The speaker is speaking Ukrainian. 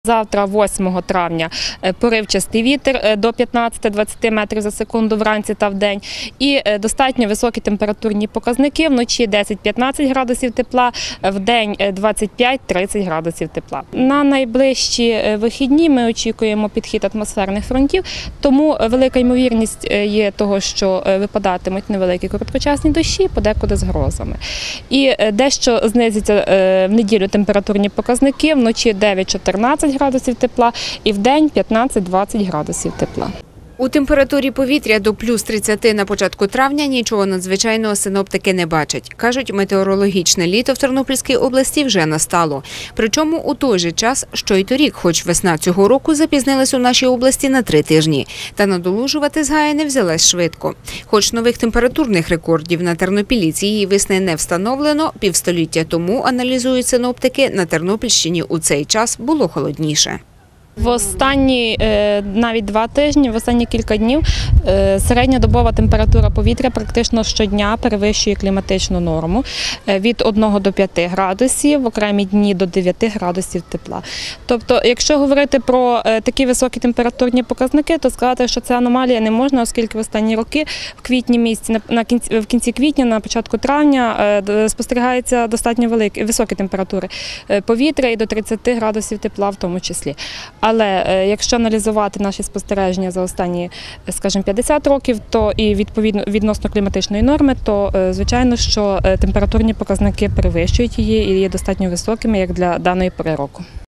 Завтра, 8 травня, поривчастий вітер до 15-20 метрів за секунду вранці та вдень. І достатньо високі температурні показники. Вночі 10-15 градусів тепла, вдень 25-30 градусів тепла. На найближчі вихідні ми очікуємо підхід атмосферних фронтів, тому велика ймовірність є того, що випадатимуть невеликі короткочасні дощі, подекуди з грозами. І дещо знизяться в неділю температурні показники, вночі 9-14 градусів тепла і вдень 15-20 градусів тепла. У температурі повітря до плюс 30 на початку травня нічого надзвичайного синоптики не бачать. Кажуть, метеорологічне літо в Тернопільській області вже настало. Причому у той же час, що й торік, хоч весна цього року запізнилась у нашій області на 3 тижні. Та надолужувати згая не взялась швидко. Хоч нових температурних рекордів на Тернопіллі цієї весни не встановлено, півстоліття тому, аналізують синоптики, на Тернопільщині у цей час було холодніше. В останні навіть 2 тижні, в останні кілька днів середньодобова температура повітря практично щодня перевищує кліматичну норму від 1 до 5 градусів, в окремі дні до 9 градусів тепла. Тобто, якщо говорити про такі високі температурні показники, то сказати, що це аномалія не можна, оскільки в останні роки в кінці квітня, на початку травня спостерігаються достатньо високі температури повітря і до 30 градусів тепла в тому числі. Але якщо аналізувати наші спостереження за останні, скажімо, 50 років, то і відносно кліматичної норми, то звичайно, що температурні показники перевищують її і є достатньо високими, як для даної пори року.